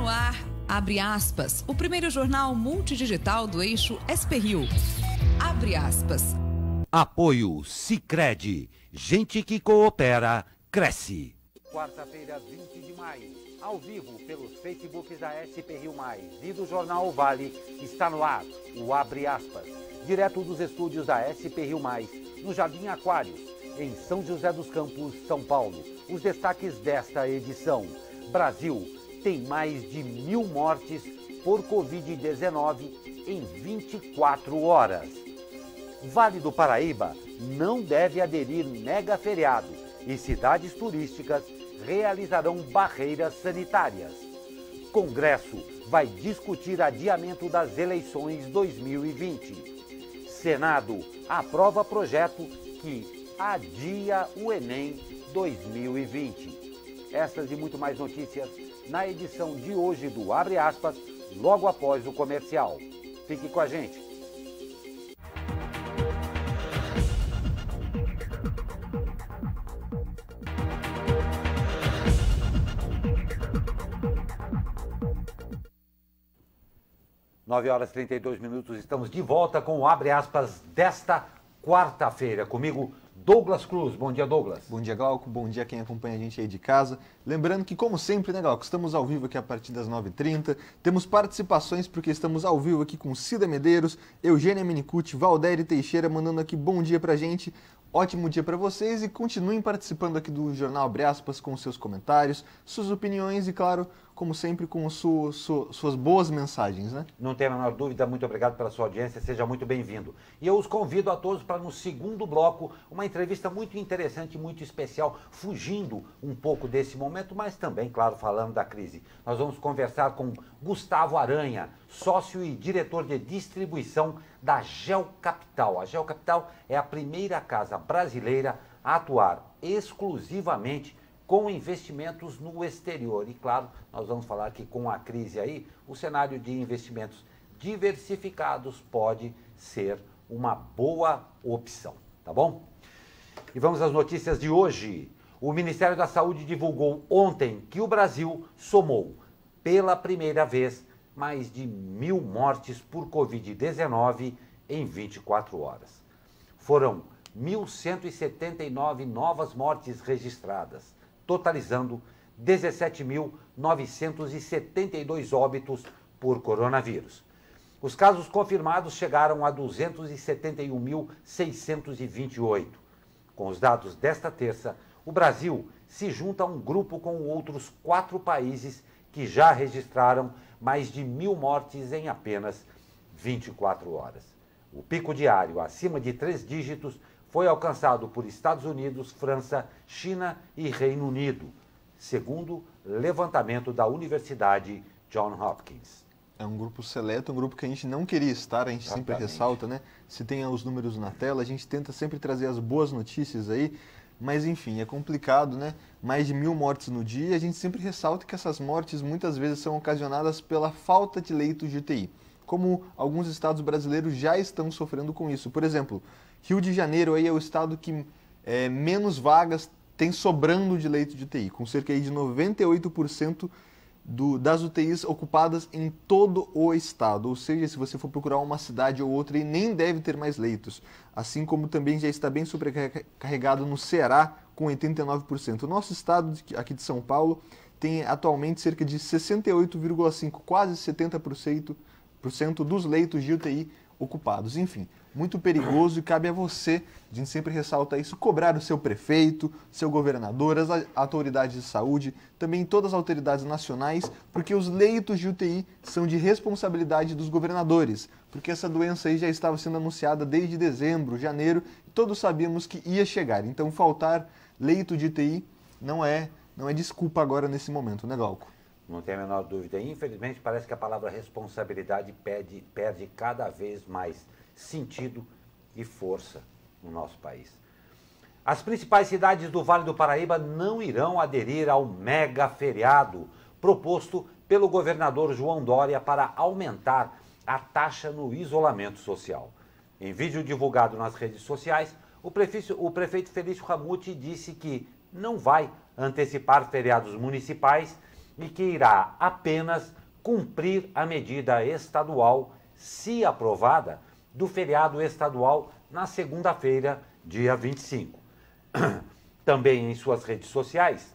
no ar, abre aspas, o primeiro jornal multidigital do eixo SP-Rio. Abre aspas. Apoio Sicredi. Gente que coopera, cresce. Quarta-feira, 20 de maio, ao vivo pelos Facebooks da SP-Rio Mais e do Jornal Vale, está no ar o Abre Aspas, direto dos estúdios da SP-Rio Mais, no Jardim Aquários, em São José dos Campos, São Paulo. Os destaques desta edição. Brasil tem mais de 1.000 mortes por Covid-19 em 24 horas. Vale do Paraíba não deve aderir mega feriado e cidades turísticas realizarão barreiras sanitárias. Congresso vai discutir adiamento das eleições 2020. Senado aprova projeto que adia o Enem 2020. Essas e muito mais notícias na edição de hoje do Abre Aspas, logo após o comercial. Fique com a gente. Nove horas e 32 minutos, estamos de volta com o Abre Aspas desta quarta-feira. Comigo, Douglas Cruz. Bom dia, Douglas. Bom dia, Glauco. Bom dia quem acompanha a gente aí de casa. Lembrando que, como sempre, né, Glauco, estamos ao vivo aqui a partir das 9h30. Temos participações porque estamos ao vivo aqui com Cida Medeiros, Eugênia Minicucci, Valdério Teixeira, mandando aqui bom dia pra gente. Ótimo dia para vocês e continuem participando aqui do Jornal Abre Aspas com seus comentários, suas opiniões e, claro, como sempre, com suas boas mensagens, né? Não tem a menor dúvida, muito obrigado pela sua audiência, seja muito bem-vindo. E eu os convido a todos para, no segundo bloco, uma entrevista muito interessante, muito especial, fugindo um pouco desse momento, mas também, claro, falando da crise. Nós vamos conversar com Gustavo Aranha, sócio e diretor de distribuição da Geocapital. A Geocapital é a primeira casa brasileira a atuar exclusivamente com investimentos no exterior. E, claro, nós vamos falar que com a crise aí, o cenário de investimentos diversificados pode ser uma boa opção, tá bom? E vamos às notícias de hoje. O Ministério da Saúde divulgou ontem que o Brasil somou, pela primeira vez, mais de 1.000 mortes por Covid-19 em 24 horas. Foram 1.179 novas mortes registradas, totalizando 17.972 óbitos por coronavírus. Os casos confirmados chegaram a 271.628. Com os dados desta terça, o Brasil se junta a um grupo com outros 4 países que já registraram mais de 1.000 mortes em apenas 24 horas. O pico diário acima de 3 dígitos foi alcançado por Estados Unidos, França, China e Reino Unido, segundo levantamento da Universidade Johns Hopkins. É um grupo seleto, um grupo que a gente não queria estar, a gente sempre ressalta, né? Se tem os números na tela, a gente tenta sempre trazer as boas notícias aí, mas enfim, é complicado, né? Mais de 1.000 mortes no dia, a gente sempre ressalta que essas mortes muitas vezes são ocasionadas pela falta de leitos de UTI, como alguns estados brasileiros já estão sofrendo com isso. Por exemplo, Rio de Janeiro aí é o estado que menos vagas tem sobrando de leito de UTI, com cerca aí de 98% das UTIs ocupadas em todo o estado. Ou seja, se você for procurar uma cidade ou outra, nem deve ter mais leitos. Assim como também já está bem sobrecarregado no Ceará, com 89%. O nosso estado aqui de São Paulo tem atualmente cerca de 68,5%, quase 70% dos leitos de UTI ocupados. Enfim, muito perigoso e cabe a você, a gente sempre ressalta isso, cobrar o seu prefeito, seu governador, as autoridades de saúde, também todas as autoridades nacionais, porque os leitos de UTI são de responsabilidade dos governadores, porque essa doença aí já estava sendo anunciada desde dezembro, janeiro, e todos sabíamos que ia chegar. Então, faltar leito de UTI não é desculpa agora nesse momento, né, Glauco? Não tem a menor dúvida. Infelizmente, parece que a palavra responsabilidade perde cada vez mais sentido e força no nosso país. As principais cidades do Vale do Paraíba não irão aderir ao mega feriado proposto pelo governador João Dória para aumentar a taxa no isolamento social. Em vídeo divulgado nas redes sociais, o prefeito Felício Ramute disse que não vai antecipar feriados municipais e que irá apenas cumprir a medida estadual, se aprovada, do feriado estadual na segunda-feira, dia 25. Também em suas redes sociais,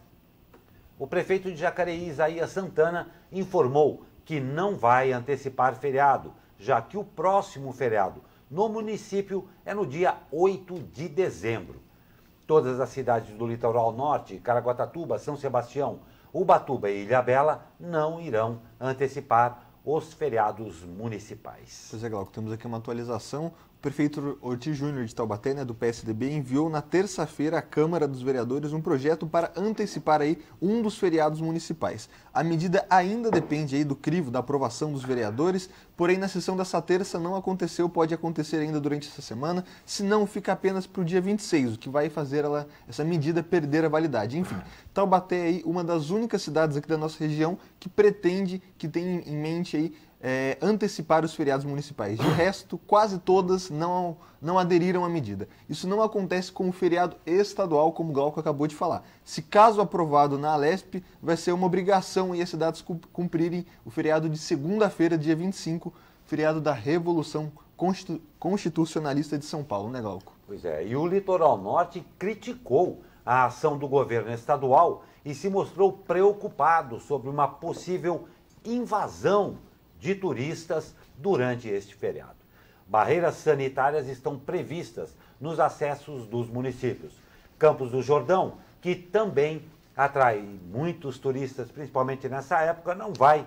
o prefeito de Jacareí, Isaías Santana, informou que não vai antecipar feriado, já que o próximo feriado no município é no dia 8 de dezembro. Todas as cidades do litoral norte, Caraguatatuba, São Sebastião, Ubatuba e Ilhabela, não irão antecipar os feriados municipais. Pois é, Glauco, temos aqui uma atualização. O prefeito Ortiz Júnior de Taubaté, do PSDB, enviou na terça-feira à Câmara dos Vereadores um projeto para antecipar aí um dos feriados municipais. A medida ainda depende aí do crivo da aprovação dos vereadores, porém na sessão dessa terça não aconteceu, pode acontecer ainda durante essa semana, se não fica apenas para o dia 26, o que vai fazer essa medida perder a validade. Enfim, Taubaté é aí uma das únicas cidades aqui da nossa região que pretende, que tem em mente aí antecipar os feriados municipais. De resto, quase todas não aderiram à medida. Isso não acontece com o feriado estadual, como o Glauco acabou de falar. Se caso aprovado na Alesp, vai ser uma obrigação as cidades cumprirem o feriado de segunda-feira, dia 25, feriado da Revolução Constitucionalista de São Paulo, né, Glauco? Pois é, e o Litoral Norte criticou a ação do governo estadual e se mostrou preocupado sobre uma possível invasão de turistas durante este feriado. Barreiras sanitárias estão previstas nos acessos dos municípios. Campos do Jordão, que também atrai muitos turistas, principalmente nessa época, não vai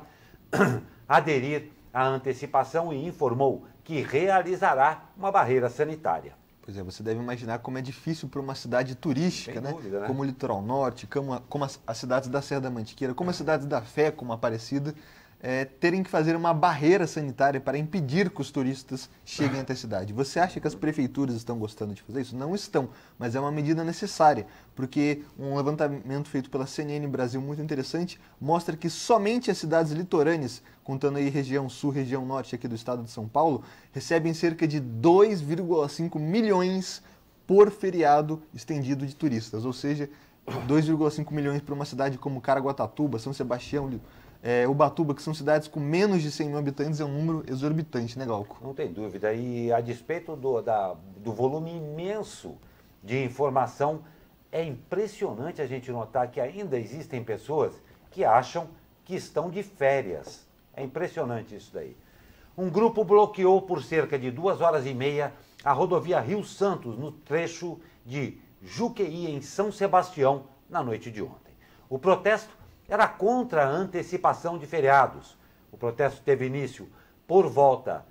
aderir à antecipação e informou que realizará uma barreira sanitária. Pois é, você deve imaginar como é difícil para uma cidade turística, né? Como o Litoral Norte, como as cidades da Serra da Mantiqueira, como as cidades da Fé, como Aparecida, terem que fazer uma barreira sanitária para impedir que os turistas cheguem até a cidade. Você acha que as prefeituras estão gostando de fazer isso? Não estão, mas é uma medida necessária, porque um levantamento feito pela CNN Brasil muito interessante mostra que somente as cidades litorâneas, contando aí região sul, região norte aqui do estado de São Paulo, recebem cerca de 2,5 milhões por feriado estendido de turistas, ou seja, 2,5 milhões para uma cidade como Caraguatatuba, São Sebastião, Ubatuba, que são cidades com menos de 100 mil habitantes, é um número exorbitante, né, Glauco? Não tem dúvida. E a despeito do volume imenso de informação, é impressionante a gente notar que ainda existem pessoas que acham que estão de férias. É impressionante isso daí. Um grupo bloqueou por cerca de 2h30 a rodovia Rio Santos, no trecho de Juqueí, em São Sebastião, na noite de ontem. O protesto era contra a antecipação de feriados. O protesto teve início por volta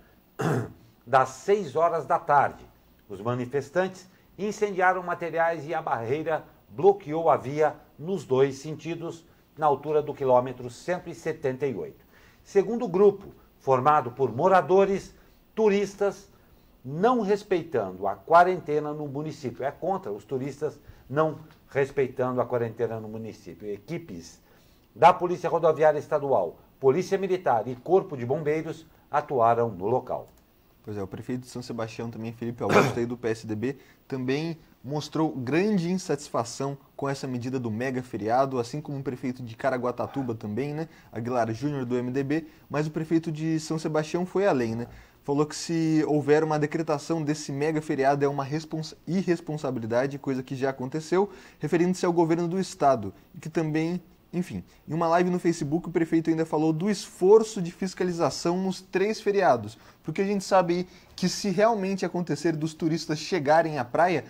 das 6 horas da tarde. Os manifestantes incendiaram materiais e a barreira bloqueou a via nos dois sentidos, na altura do quilômetro 178. Segundo o grupo, formado por moradores, turistas, não respeitando a quarentena no município. É contra os turistas não respeitando a quarentena no município. Equipes da Polícia Rodoviária Estadual, Polícia Militar e Corpo de Bombeiros atuaram no local. Pois é, o prefeito de São Sebastião também, Felipe Augusto, aí do PSDB, também mostrou grande insatisfação com essa medida do mega feriado, assim como o prefeito de Caraguatatuba também, né, Aguilar Júnior do MDB, mas o prefeito de São Sebastião foi além, né? Falou que se houver uma decretação desse mega feriado é uma irresponsabilidade, coisa que já aconteceu, referindo-se ao governo do estado, e que também... Enfim, em uma live no Facebook, o prefeito ainda falou do esforço de fiscalização nos 3 feriados, porque a gente sabe que se realmente acontecer dos turistas chegarem à praia,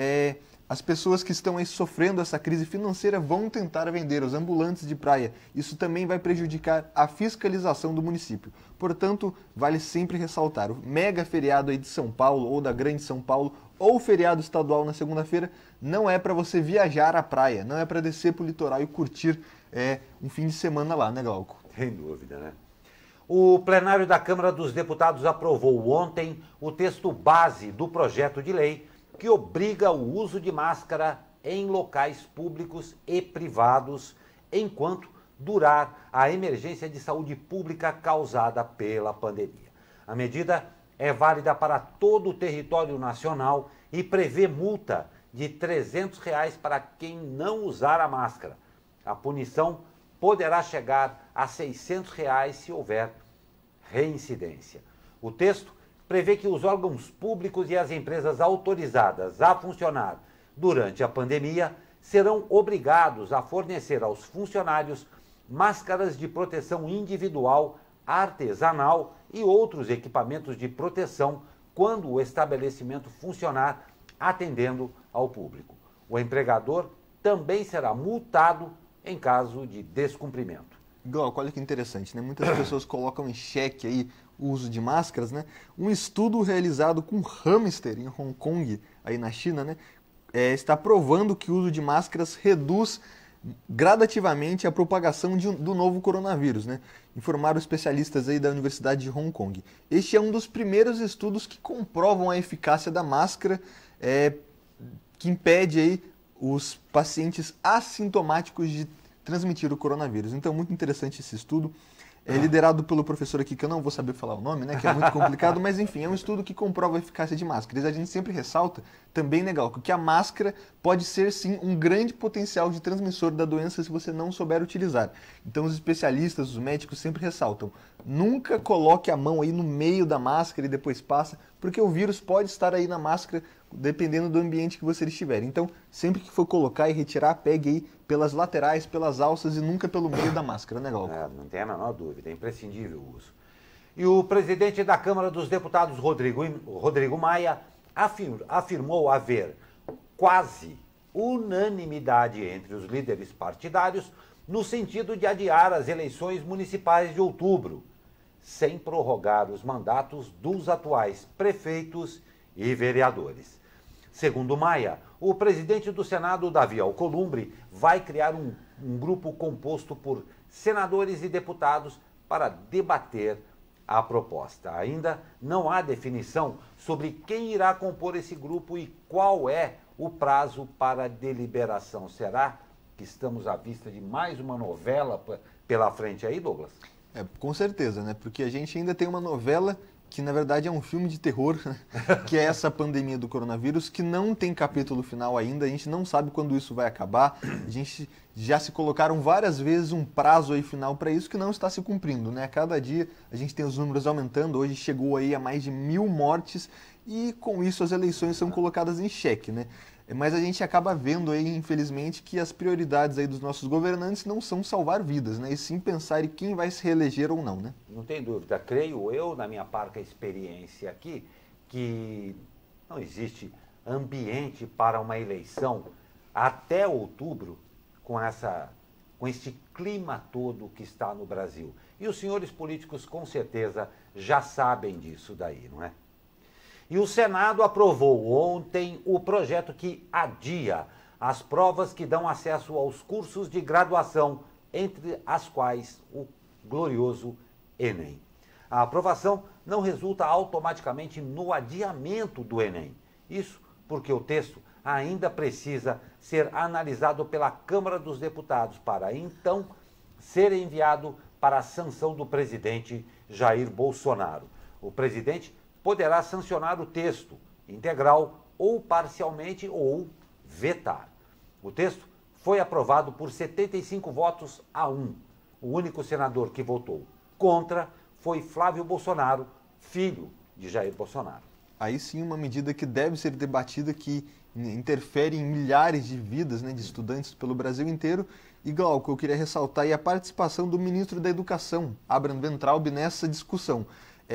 as pessoas que estão aí sofrendo essa crise financeira vão tentar vender os ambulantes de praia. Isso também vai prejudicar a fiscalização do município. Portanto, vale sempre ressaltar, o mega feriado aí de São Paulo ou da Grande São Paulo, ou feriado estadual na segunda-feira, não é para você viajar à praia, não é para descer para o litoral e curtir um fim de semana lá, né, Glauco? Sem dúvida, né? O plenário da Câmara dos Deputados aprovou ontem o texto base do projeto de lei que obriga o uso de máscara em locais públicos e privados enquanto durar a emergência de saúde pública causada pela pandemia. A medida é válida para todo o território nacional e prevê multa de R$ 300 para quem não usar a máscara. A punição poderá chegar a R$ 600 se houver reincidência. O texto prevê que os órgãos públicos e as empresas autorizadas a funcionar durante a pandemia serão obrigados a fornecer aos funcionários máscaras de proteção individual, artesanal e outros equipamentos de proteção quando o estabelecimento funcionar atendendo ao público. O empregador também será multado em caso de descumprimento. Glauco, olha que interessante, né? Muitas pessoas colocam em xeque aí o uso de máscaras, né? Um estudo realizado com hamster em Hong Kong, aí na China, né? Está provando que o uso de máscaras reduz gradativamente a propagação do novo coronavírus, né? Informaram especialistas aí da Universidade de Hong Kong. Este é um dos primeiros estudos que comprovam a eficácia da máscara, que impede aí os pacientes assintomáticos de transmitir o coronavírus. Então, muito interessante esse estudo. É liderado pelo professor aqui, que eu não vou saber falar o nome, né, que é muito complicado, mas enfim, é um estudo que comprova a eficácia de máscaras. A gente sempre ressalta, também, né, Glauco, que a máscara pode ser, sim, um grande potencial de transmissor da doença se você não souber utilizar. Então, os especialistas, os médicos sempre ressaltam, nunca coloque a mão aí no meio da máscara e depois passa, porque o vírus pode estar aí na máscara, dependendo do ambiente que você estiver. Então, sempre que for colocar e retirar, pegue aí pelas laterais, pelas alças e nunca pelo meio da máscara, né, Glauco? Não tem a menor dúvida, é imprescindível o uso. E o presidente da Câmara dos Deputados, Rodrigo Maia, afirmou haver quase unanimidade entre os líderes partidários no sentido de adiar as eleições municipais de outubro, sem prorrogar os mandatos dos atuais prefeitos e vereadores. Segundo Maia, o presidente do Senado, Davi Alcolumbre, vai criar um grupo composto por senadores e deputados para debater a proposta. Ainda não há definição sobre quem irá compor esse grupo e qual é o prazo para deliberação. Será que estamos à vista de mais uma novela pela frente aí, Douglas? Com certeza, né? Porque a gente ainda tem uma novela que na verdade é um filme de terror, né? Que é essa pandemia do coronavírus, que não tem capítulo final ainda, a gente não sabe quando isso vai acabar, a gente já se colocaram várias vezes um prazo aí final para isso que não está se cumprindo, né? A cada dia a gente tem os números aumentando, hoje chegou aí a mais de 1.000 mortes e com isso as eleições são colocadas em xeque, né? Mas a gente acaba vendo aí, infelizmente, que as prioridades aí dos nossos governantes não são salvar vidas, né? E sim pensar em quem vai se reeleger ou não, né? Não tem dúvida. Creio eu, na minha parca experiência aqui, que não existe ambiente para uma eleição até outubro com este clima todo que está no Brasil. E os senhores políticos, com certeza, já sabem disso daí, não é? E o Senado aprovou ontem o projeto que adia as provas que dão acesso aos cursos de graduação, entre as quais o glorioso Enem. A aprovação não resulta automaticamente no adiamento do Enem. Isso porque o texto ainda precisa ser analisado pela Câmara dos Deputados para, então, ser enviado para a sanção do presidente Jair Bolsonaro. O presidente poderá sancionar o texto integral ou parcialmente ou vetar. O texto foi aprovado por 75 votos a 1. O único senador que votou contra foi Flávio Bolsonaro, filho de Jair Bolsonaro. Aí sim uma medida que deve ser debatida, que interfere em milhares de vidas, né, de estudantes pelo Brasil inteiro. E, Glauco, eu queria ressaltar aí a participação do ministro da Educação, Abraham Weintraub, nessa discussão.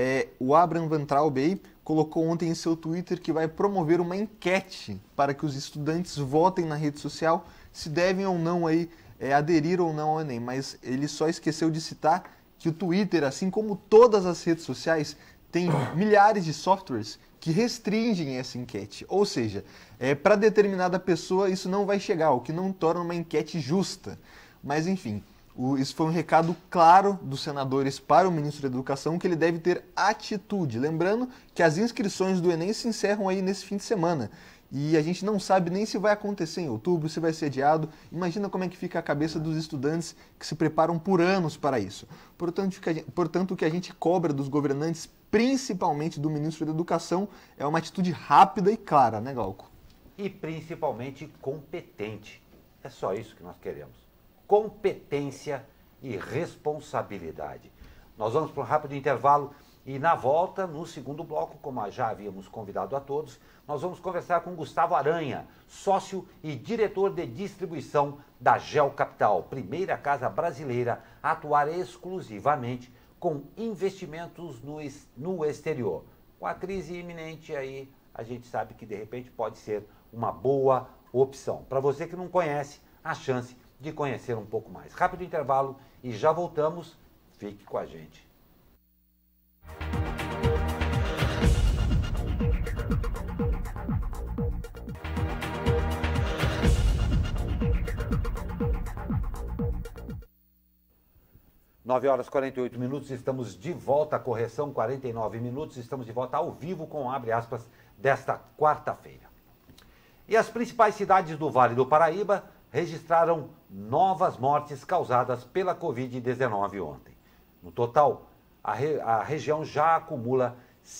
O Abraham Weintraub aí colocou ontem em seu Twitter que vai promover uma enquete para que os estudantes votem na rede social se devem ou não aí, aderir ou não ao Enem. Mas ele só esqueceu de citar que o Twitter, assim como todas as redes sociais, tem milhares de softwares que restringem essa enquete. Ou seja, para determinada pessoa isso não vai chegar, o que não torna uma enquete justa. Mas enfim, isso foi um recado claro dos senadores para o ministro da Educação, que ele deve ter atitude. Lembrando que as inscrições do Enem se encerram aí nesse fim de semana. E a gente não sabe nem se vai acontecer em outubro, se vai ser adiado. Imagina como é que fica a cabeça dos estudantes que se preparam por anos para isso. Portanto, o que a gente cobra dos governantes, principalmente do ministro da Educação, é uma atitude rápida e clara, né, Glauco? E principalmente competente. É só isso que nós queremos. competência e responsabilidade. Nós vamos para um rápido intervalo e na volta, no segundo bloco, como já havíamos convidado a todos, nós vamos conversar com Gustavo Aranha, sócio e diretor de distribuição da Gel Capital, primeira casa brasileira a atuar exclusivamente com investimentos no exterior. Com a crise iminente aí, a gente sabe que de repente pode ser uma boa opção. Para você que não conhece, a chance de conhecer um pouco mais. Rápido intervalo e já voltamos. Fique com a gente. Nove horas e 48 minutos, estamos de volta, a correção 49 minutos, estamos de volta ao vivo com abre aspas desta quarta-feira. E as principais cidades do Vale do Paraíba registraram novas mortes causadas pela Covid-19 ontem. No total, a região já acumula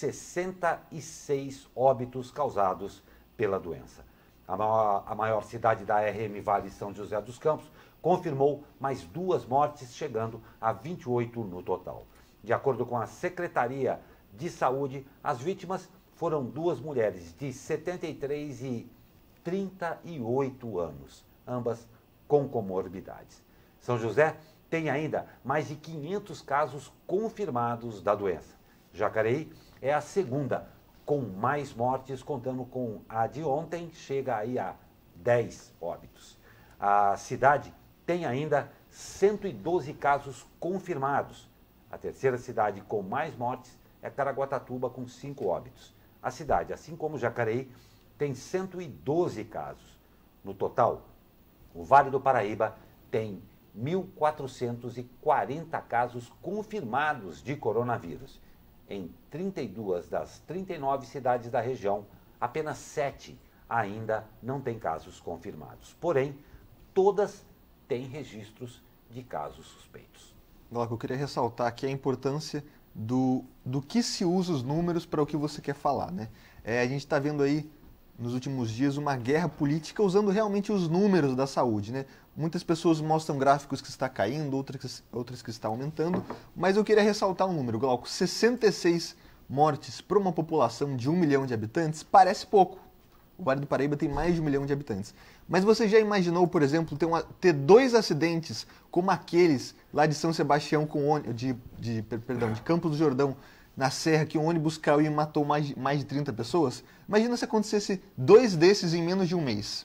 66 óbitos causados pela doença. A maior cidade da RM Vale, São José dos Campos, confirmou mais 2 mortes, chegando a 28 no total. De acordo com a Secretaria de Saúde, as vítimas foram 2 mulheres de 73 e 38 anos, ambas com comorbidades. São José tem ainda mais de 500 casos confirmados da doença. Jacareí é a segunda com mais mortes, contando com a de ontem, chega aí a 10 óbitos. A cidade tem ainda 112 casos confirmados. A terceira cidade com mais mortes é Caraguatatuba, com 5 óbitos. A cidade, assim como Jacareí, tem 112 casos. No total, o Vale do Paraíba tem 1.440 casos confirmados de coronavírus. Em 32 das 39 cidades da região, apenas 7 ainda não têm casos confirmados. Porém, todas têm registros de casos suspeitos. Glauco, eu queria ressaltar aqui a importância do que se usa os números para o que você quer falar, né? A gente está vendo aí, nos últimos dias, uma guerra política usando realmente os números da saúde, né? Muitas pessoas mostram gráficos que está caindo, outras que está aumentando, mas eu queria ressaltar um número, Glauco. 66 mortes para uma população de 1 milhão de habitantes parece pouco. O Vale do Paraíba tem mais de 1 milhão de habitantes. Mas você já imaginou, por exemplo, ter 2 acidentes como aqueles lá de São Sebastião, de Campos do Jordão, na Serra, que um ônibus caiu e matou mais de 30 pessoas? Imagina se acontecesse 2 desses em menos de um mês.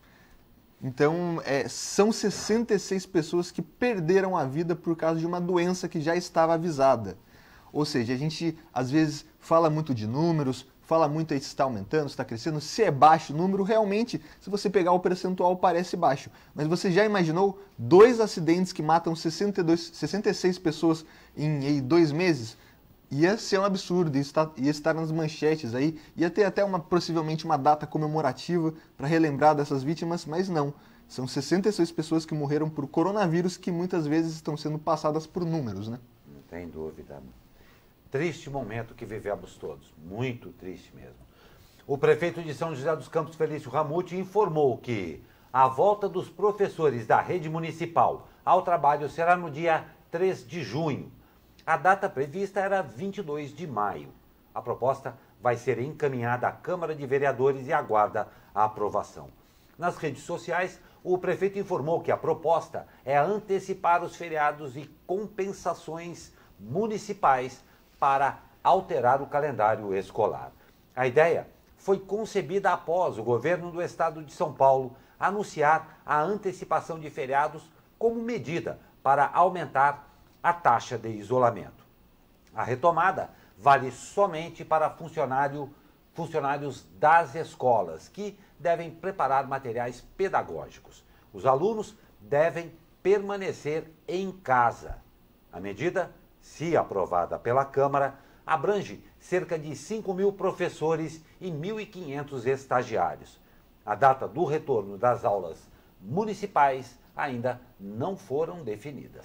Então, são 66 pessoas que perderam a vida por causa de uma doença que já estava avisada. Ou seja, a gente às vezes fala muito de números, fala muito aí se está aumentando, se está crescendo, se é baixo o número, realmente, se você pegar o percentual, parece baixo. Mas você já imaginou 2 acidentes que matam 66 pessoas em 2 meses? Ia ser um absurdo, ia estar nas manchetes aí, ia ter até possivelmente uma data comemorativa para relembrar dessas vítimas, mas não. São 66 pessoas que morreram por coronavírus, que muitas vezes estão sendo passadas por números, né? Não tem dúvida. Triste momento que vivemos todos, muito triste mesmo. O prefeito de São José dos Campos, Felício Ramute, informou que a volta dos professores da rede municipal ao trabalho será no dia 3 de junho. A data prevista era 22 de maio. A proposta vai ser encaminhada à Câmara de Vereadores e aguarda a aprovação. Nas redes sociais, o prefeito informou que a proposta é antecipar os feriados e compensações municipais para alterar o calendário escolar. A ideia foi concebida após o governo do estado de São Paulo anunciar a antecipação de feriados como medida para aumentar a taxa de isolamento. A retomada vale somente para funcionários das escolas, que devem preparar materiais pedagógicos. Os alunos devem permanecer em casa. A medida, se aprovada pela Câmara, abrange cerca de 5.000 professores e 1.500 estagiários. A data do retorno das aulas municipais ainda não foram definidas.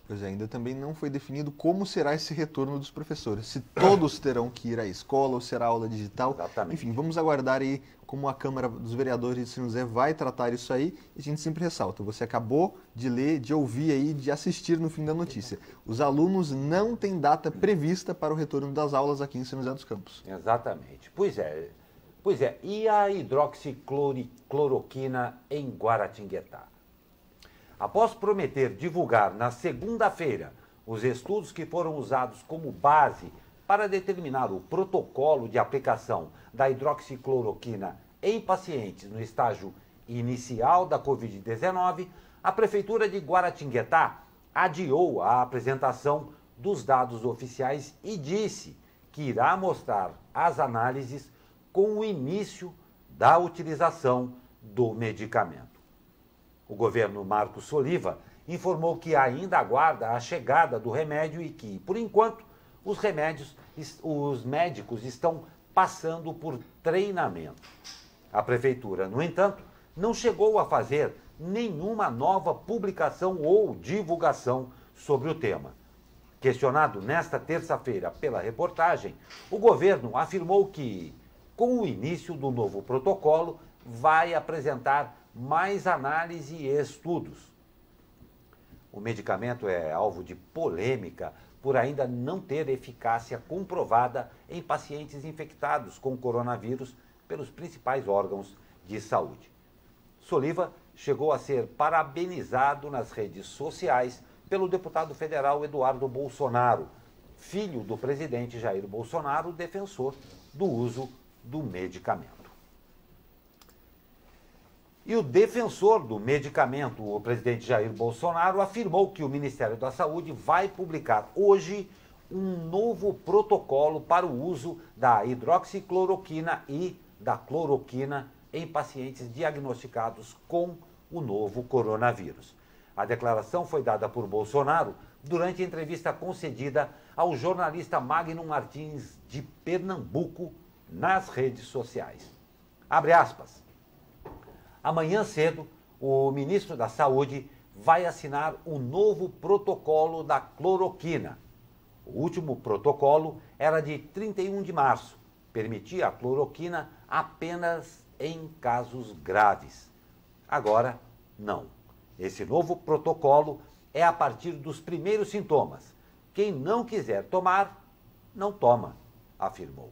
Pois é, ainda também não foi definido como será esse retorno dos professores. Se todos terão que ir à escola ou será aula digital. Exatamente. Enfim, vamos aguardar aí como a Câmara dos Vereadores de São José vai tratar isso aí. E a gente sempre ressalta, você acabou de ler, de ouvir aí, de assistir no fim da notícia. Os alunos não têm data prevista para o retorno das aulas aqui em São José dos Campos. Exatamente. Pois é. E a hidroxicloroquina em Guaratinguetá? Após prometer divulgar na segunda-feira os estudos que foram usados como base para determinar o protocolo de aplicação da hidroxicloroquina em pacientes no estágio inicial da Covid-19, a Prefeitura de Guaratinguetá adiou a apresentação dos dados oficiais e disse que irá mostrar as análises com o início da utilização do medicamento. O governo Marcos Soliva informou que ainda aguarda a chegada do remédio e que, por enquanto, os médicos estão passando por treinamento. A prefeitura, no entanto, não chegou a fazer nenhuma nova publicação ou divulgação sobre o tema. Questionado nesta terça-feira pela reportagem, o governo afirmou que, com o início do novo protocolo, vai apresentar mais análise e estudos. O medicamento é alvo de polêmica por ainda não ter eficácia comprovada em pacientes infectados com coronavírus pelos principais órgãos de saúde. Soliva chegou a ser parabenizado nas redes sociais pelo deputado federal Eduardo Bolsonaro, filho do presidente Jair Bolsonaro, defensor do uso do medicamento. E o defensor do medicamento, o presidente Jair Bolsonaro, afirmou que o Ministério da Saúde vai publicar hoje um novo protocolo para o uso da hidroxicloroquina e da cloroquina em pacientes diagnosticados com o novo coronavírus. A declaração foi dada por Bolsonaro durante a entrevista concedida ao jornalista Magno Martins, de Pernambuco, nas redes sociais. Abre aspas. Amanhã cedo, o ministro da Saúde vai assinar o novo protocolo da cloroquina. O último protocolo era de 31 de março. Permitia a cloroquina apenas em casos graves. Agora, não. Esse novo protocolo é a partir dos primeiros sintomas. Quem não quiser tomar, não toma, afirmou.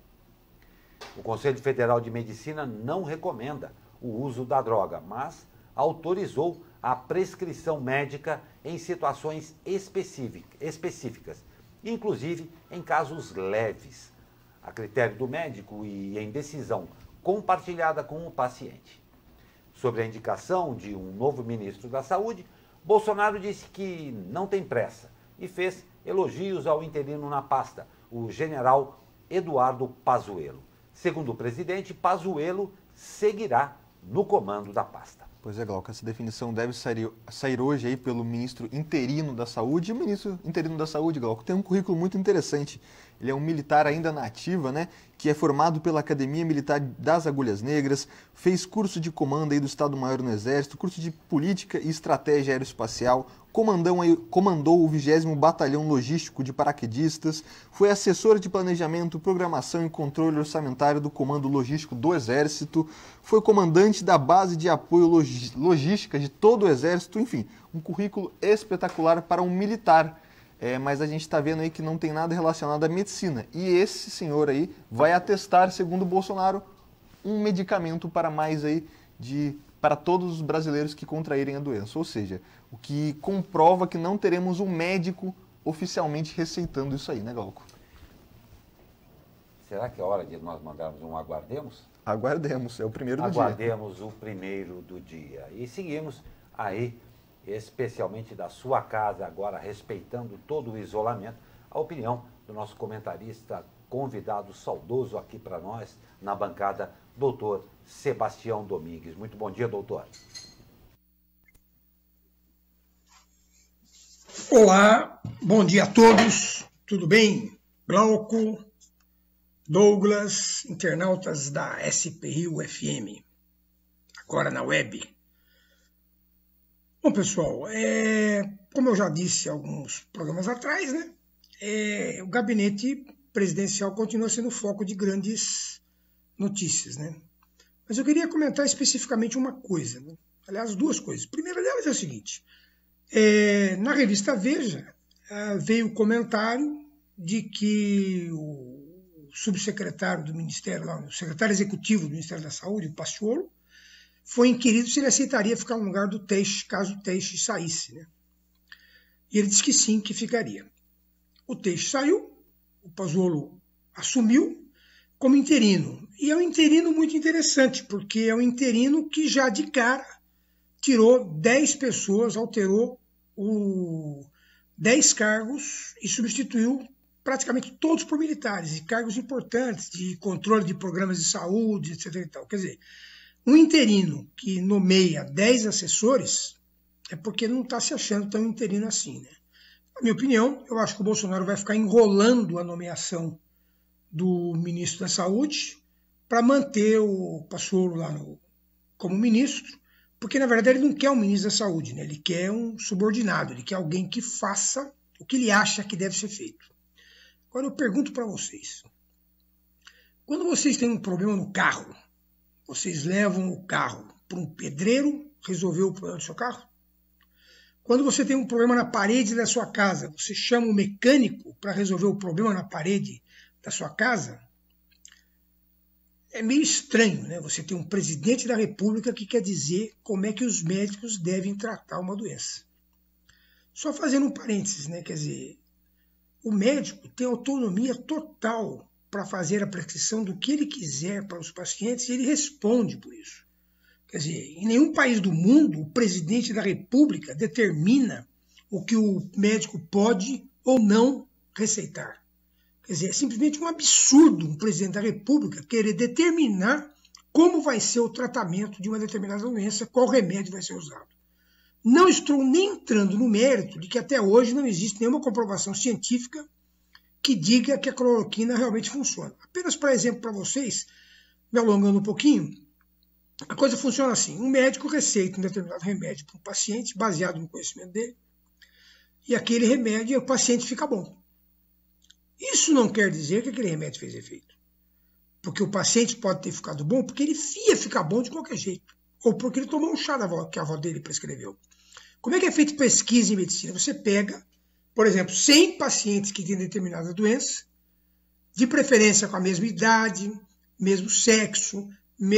O Conselho Federal de Medicina não recomenda o uso da droga, mas autorizou a prescrição médica em situações específicas, inclusive em casos leves, a critério do médico e em decisão compartilhada com o paciente. Sobre a indicação de um novo ministro da Saúde, Bolsonaro disse que não tem pressa e fez elogios ao interino na pasta, o general Eduardo Pazuello. Segundo o presidente, Pazuello seguirá no comando da pasta. Pois é, Glauco, essa definição deve sair hoje aí pelo ministro interino da Saúde. E o ministro interino da Saúde, Glauco, tem um currículo muito interessante. Ele é um militar ainda na ativa, né? Que é formado pela Academia Militar das Agulhas Negras, fez curso de comando aí do Estado-Maior no Exército, curso de Política e Estratégia Aeroespacial, comandou o 20º Batalhão Logístico de Paraquedistas, foi assessor de Planejamento, Programação e Controle Orçamentário do Comando Logístico do Exército, foi comandante da Base de Apoio Logística de todo o Exército, enfim, um currículo espetacular para um militar. Mas a gente está vendo aí que não tem nada relacionado à medicina. E esse senhor aí vai atestar, segundo o Bolsonaro, um medicamento para para todos os brasileiros que contraírem a doença. Ou seja, o que comprova que não teremos um médico oficialmente receitando isso aí, né, Glauco? Será que é hora de nós mandarmos um aguardemos? Aguardemos, é o primeiro do dia. Aguardemos o primeiro do dia. E seguimos aí, especialmente da sua casa, agora respeitando todo o isolamento, a opinião do nosso comentarista convidado saudoso aqui para nós, na bancada, doutor Sebastião Domingues. Muito bom dia, doutor. Olá, bom dia a todos, tudo bem? Glauco, Douglas, internautas da SPRIO FM, agora na web. Bom, pessoal, como eu já disse alguns programas atrás, né, o gabinete presidencial continua sendo foco de grandes notícias, né? Mas eu queria comentar especificamente uma coisa, né? Aliás, duas coisas. A primeira delas é o seguinte, na revista Veja veio o comentário de que o subsecretário do Ministério, o secretário executivo do Ministério da Saúde, o Paciolo, foi inquirido se ele aceitaria ficar no lugar do Teixe, caso o Teixe saísse, né? E ele disse que sim, que ficaria. O Teixe saiu, o Paciolo assumiu como interino. E é um interino muito interessante, porque é um interino que já de cara tirou 10 pessoas, alterou 10 cargos e substituiu praticamente todos por militares, e cargos importantes de controle de programas de saúde, etc. E tal. Quer dizer, um interino que nomeia 10 assessores é porque não está se achando tão interino assim, né? Na minha opinião, eu acho que o Bolsonaro vai ficar enrolando a nomeação do ministro da Saúde para manter o Paciolo lá como ministro, porque na verdade ele não quer um ministro da Saúde, né? Ele quer um subordinado, ele quer alguém que faça o que ele acha que deve ser feito. Agora eu pergunto para vocês, quando vocês têm um problema no carro, vocês levam o carro para um pedreiro resolver o problema do seu carro? Quando você tem um problema na parede da sua casa, você chama um mecânico para resolver o problema na parede da sua casa? É meio estranho, né? Você tem um presidente da República que quer dizer como é que os médicos devem tratar uma doença. Só fazendo um parênteses, né? Quer dizer, o médico tem autonomia total para fazer a prescrição do que ele quiser para os pacientes e ele responde por isso. Quer dizer, em nenhum país do mundo o presidente da República determina o que o médico pode ou não receitar. Quer dizer, é simplesmente um absurdo um presidente da República querer determinar como vai ser o tratamento de uma determinada doença, qual remédio vai ser usado. Não estou nem entrando no mérito de que até hoje não existe nenhuma comprovação científica que diga que a cloroquina realmente funciona. Apenas para exemplo para vocês, me alongando um pouquinho, a coisa funciona assim. Um médico receita um determinado remédio para um paciente, baseado no conhecimento dele, e aquele remédio, o paciente fica bom. Isso não quer dizer que aquele remédio fez efeito. Porque o paciente pode ter ficado bom porque ele ia ficar bom de qualquer jeito. Ou porque ele tomou um chá que a avó dele prescreveu. Como é que é feita pesquisa em medicina? Você pega, por exemplo, 100 pacientes que têm determinada doença, de preferência com a mesma idade, mesmo sexo,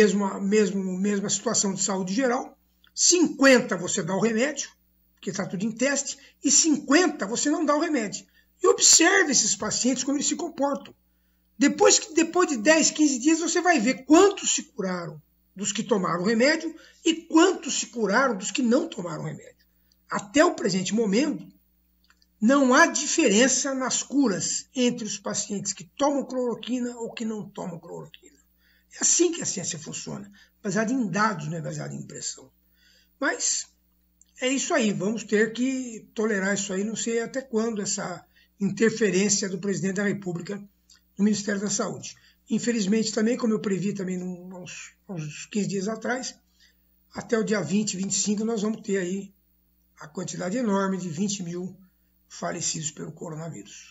mesma situação de saúde geral. 50 você dá o remédio, porque está tudo em teste, e 50 você não dá o remédio. E observe esses pacientes como eles se comportam. Depois de 10, 15 dias, você vai ver quantos se curaram dos que tomaram o remédio e quantos se curaram dos que não tomaram o remédio. Até o presente momento, não há diferença nas curas entre os pacientes que tomam cloroquina ou que não tomam cloroquina. É assim que a ciência funciona, baseada em dados, não é baseada em impressão. Mas é isso aí, vamos ter que tolerar isso aí, não sei até quando essa interferência do presidente da República no Ministério da Saúde. Infelizmente também, como eu previ também uns 15 dias atrás, até o dia 20, 25 nós vamos ter aí a quantidade enorme de 20 mil falecidos pelo coronavírus.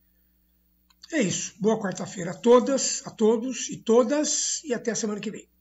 É isso. Boa quarta-feira a todas, a todos e todas, e até a semana que vem.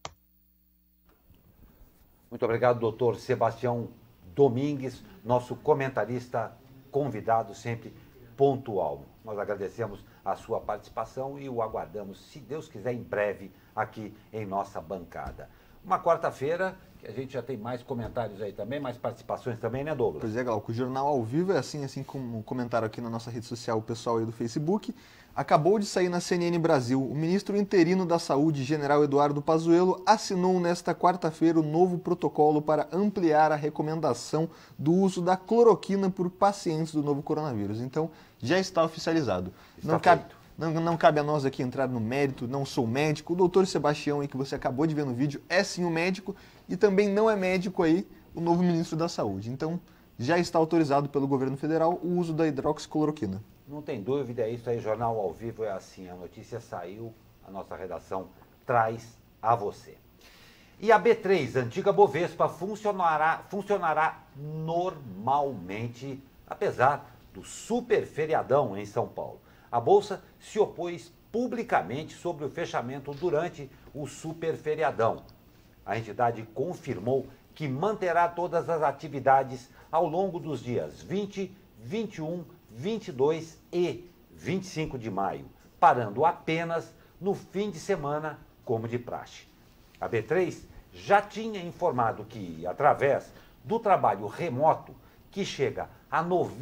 Muito obrigado, doutor Sebastião Domingues, nosso comentarista convidado, sempre pontual. Nós agradecemos a sua participação e o aguardamos, se Deus quiser, em breve aqui em nossa bancada. Uma quarta-feira que a gente já tem mais comentários aí também, mais participações também, né, Douglas? Pois é, Glauco, o Jornal ao Vivo é assim como comentaram aqui na nossa rede social o pessoal aí do Facebook. Acabou de sair na CNN Brasil. O ministro interino da Saúde, general Eduardo Pazuello, assinou nesta quarta-feira o novo protocolo para ampliar a recomendação do uso da cloroquina por pacientes do novo coronavírus. Então, já está oficializado. Não cabe a nós aqui entrar no mérito, não sou médico. O doutor Sebastião, aí, que você acabou de ver no vídeo, é sim um médico e também não é médico aí o novo ministro da Saúde. Então, já está autorizado pelo governo federal o uso da hidroxicloroquina. Não tem dúvida, é isso aí, Jornal ao Vivo é assim, a notícia saiu, a nossa redação traz a você. E a B3, antiga Bovespa, funcionará normalmente, apesar do super feriadão em São Paulo. A Bolsa se opôs publicamente sobre o fechamento durante o super feriadão. A entidade confirmou que manterá todas as atividades ao longo dos dias 20, 21, 22 e 25 de maio, parando apenas no fim de semana, como de praxe. A B3 já tinha informado que, através do trabalho remoto, que chega a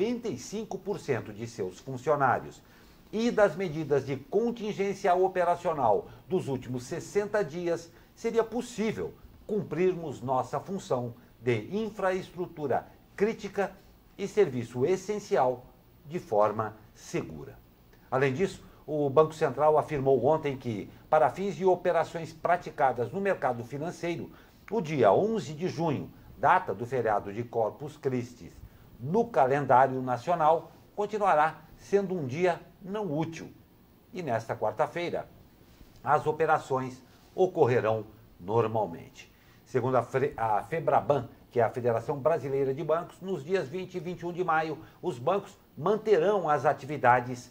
95% de seus funcionários, e das medidas de contingência operacional dos últimos 60 dias, seria possível cumprirmos nossa função de infraestrutura crítica e serviço essencial de forma segura. Além disso, o Banco Central afirmou ontem que, para fins de operações praticadas no mercado financeiro, o dia 11 de junho, data do feriado de Corpus Christi, no calendário nacional, continuará sendo um dia não útil. E nesta quarta-feira, as operações ocorrerão normalmente. Segundo a FEBRABAN, que é a Federação Brasileira de Bancos, nos dias 20 e 21 de maio, os bancos manterão as atividades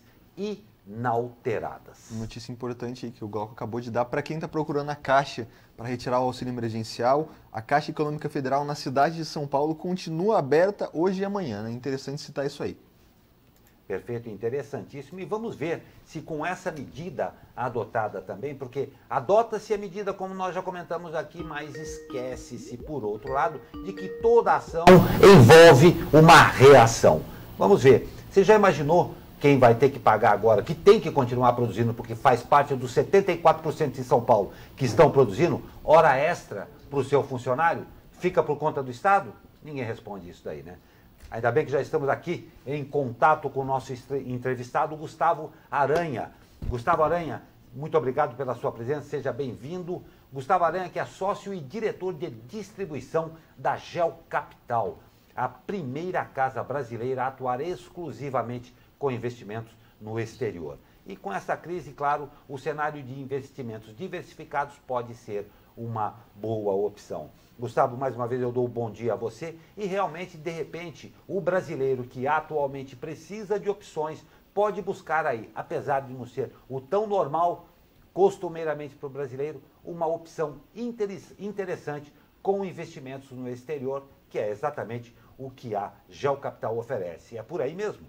inalteradas. Notícia importante aí que o Glauco acabou de dar para quem está procurando a Caixa para retirar o auxílio emergencial. A Caixa Econômica Federal na cidade de São Paulo continua aberta hoje e amanhã. É interessante citar isso aí. Perfeito, interessantíssimo. E vamos ver se com essa medida adotada também, porque adota-se a medida, como nós já comentamos aqui, mas esquece-se, por outro lado, de que toda ação envolve uma reação. Vamos ver. Você já imaginou quem vai ter que pagar agora, que tem que continuar produzindo, porque faz parte dos 74% de São Paulo que estão produzindo, hora extra para o seu funcionário? Fica por conta do Estado? Ninguém responde isso daí, né? Ainda bem que já estamos aqui em contato com o nosso entrevistado, Gustavo Aranha. Gustavo Aranha, muito obrigado pela sua presença, seja bem-vindo. Gustavo Aranha, que é sócio e diretor de distribuição da Gel Capital, a primeira casa brasileira a atuar exclusivamente com investimentos no exterior. E com essa crise, claro, o cenário de investimentos diversificados pode ser uma boa opção. Gustavo, mais uma vez eu dou um bom dia a você e realmente, de repente, o brasileiro que atualmente precisa de opções pode buscar aí, apesar de não ser o tão normal, costumeiramente para o brasileiro, uma opção interessante com investimentos no exterior, que é exatamente o que a Gel Capital oferece. É por aí mesmo?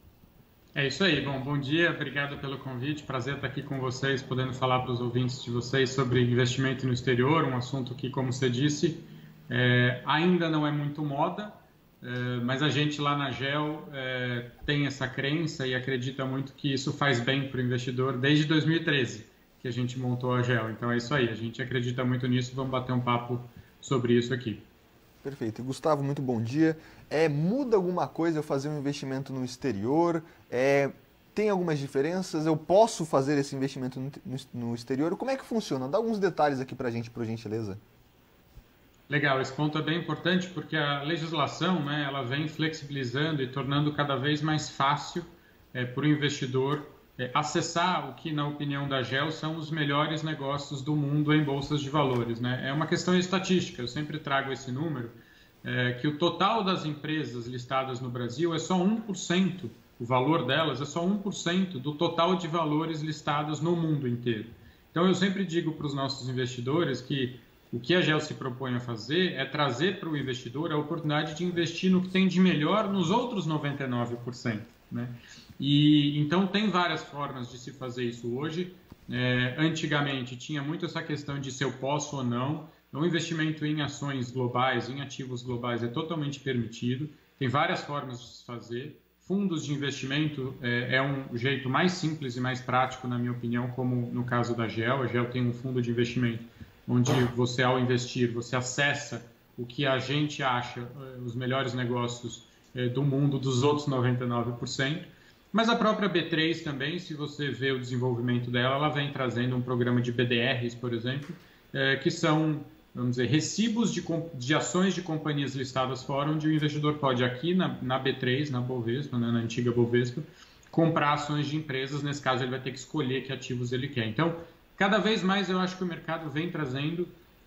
É isso aí. Bom dia, obrigado pelo convite, prazer estar aqui com vocês, podendo falar para os ouvintes de vocês sobre investimento no exterior, um assunto que, como você disse, ainda não é muito moda, mas a gente lá na Gel tem essa crença e acredita muito que isso faz bem para o investidor desde 2013, que a gente montou a Gel. Então é isso aí, a gente acredita muito nisso, vamos bater um papo sobre isso aqui. Perfeito. Gustavo, muito bom dia. Muda alguma coisa eu fazer um investimento no exterior? Tem algumas diferenças? Eu posso fazer esse investimento no exterior? Como é que funciona? Dá alguns detalhes aqui para a gente, por gentileza. Legal, esse ponto é bem importante porque a legislação, né, ela vem flexibilizando e tornando cada vez mais fácil para o investidor acessar o que, na opinião da Gel, são os melhores negócios do mundo em bolsas de valores, né? É uma questão estatística, eu sempre trago esse número, que o total das empresas listadas no Brasil é só 1%, o valor delas é só 1% do total de valores listados no mundo inteiro. Então eu sempre digo para os nossos investidores que o que a Gel se propõe a fazer é trazer para o investidor a oportunidade de investir no que tem de melhor nos outros 99%, né? E então tem várias formas de se fazer isso hoje. Antigamente tinha muito essa questão de se eu posso ou não. O investimento em ações globais, em ativos globais é totalmente permitido. Tem várias formas de se fazer. Fundos de investimento é um jeito mais simples e mais prático, na minha opinião, como no caso da Gel. A Gel tem um fundo de investimento onde você, ao investir, você acessa o que a gente acha os melhores negócios do mundo dos outros 99%. Mas a própria B3 também, se você vê o desenvolvimento dela, ela vem trazendo um programa de BDRs, por exemplo, que são, vamos dizer, recibos de ações de companhias listadas fora, onde o investidor pode aqui na B3, na Bovespa, né, na antiga Bovespa, comprar ações de empresas. Nesse caso, ele vai ter que escolher que ativos ele quer. Então, cada vez mais eu acho que o mercado vem trazendo